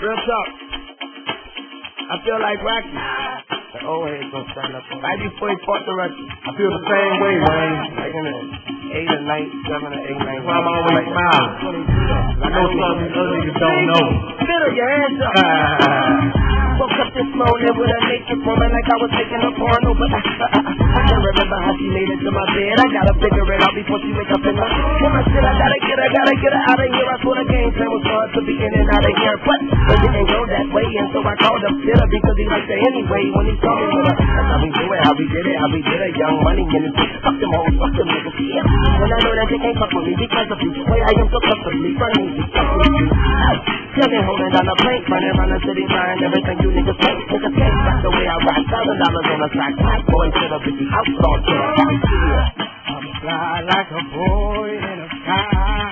Real talk. I feel like Rocky. The old head's gonna stand up. Right before he fought the Russians. I feel the same way, man. Like in the 8 or 9, 7 or 8, 9. That's why I'm always smiling. I know some of these other niggas don't know. Fiddle your hands up. Woke up this morning with a naked woman like I was taking a porno, but I can't remember how she made it to my bed. I gotta figure it out before she wake up in the morning. I gotta get her out of here. I thought the game plan was hard to be in and out of here, but it didn't go that way, and so I called up Fiddler because he liked her anyway. When he told me that's how we do it, how we did it, young money in it. Fuck them hoes, fuck them niggas, yeah. And I know that they can't fuck with me because of you. The way I am so comfortably running, Chillin' holding down the plate, running around the city, trying everything you niggas take. Niggas can't stop the way I rock. $1,000 on a track, hot boy to the big house all to the back. I'm fly like a boy in the sky.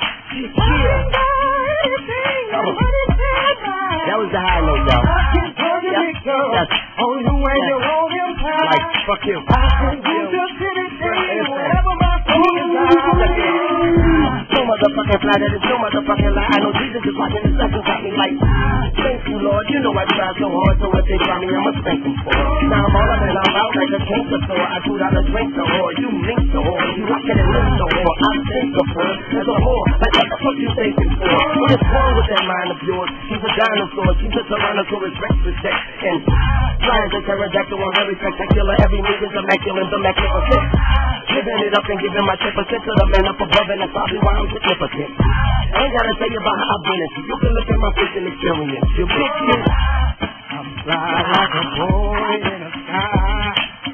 That was the high note, y'all. Yes. Oh, you ain't your own empire. Like, fuck you. I can do the city thing, whatever my soul desires. So motherfucking fly, that is so motherfucking lie. I know Jesus is watching this lesson, got me like, thank you, Lord. You know I try so hard, so if they try me, I'ma thank them for it. Now I'm all up and I'm out like a cancer store. I $2 drink the whore, you mink the whore. You rockin' and lift the whore, I think the whore. There's a whore, like what the fuck you thinking for? What is wrong with that mind of yours? She's a dinosaur, she's a tyrannosaurus rex protect. And flying the pterodactyl, one very spectacular. Every nigga's immaculate, the magnificent. Giving it up and giving my 10% to the man up above, and that's probably why I'm significant. I ain't gotta tell you about how I've been into. You can look at my face and experience. You bitch, you. I'm fly like a boy in the sky.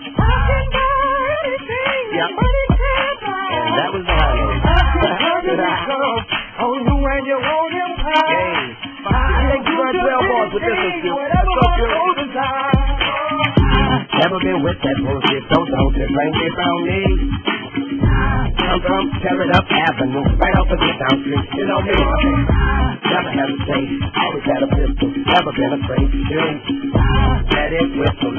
Yep. And that was the highlight. Oh, you and your own empire. Hey, I think you run 12 balls with this one, too. That's so good. Never been with that bullshit, don't it? Like they found me. I'm from Tear It Up Avenue, right off of the down street. You know me, never had a taste, always had a pistol, never been afraid to shoot. Let it whistle.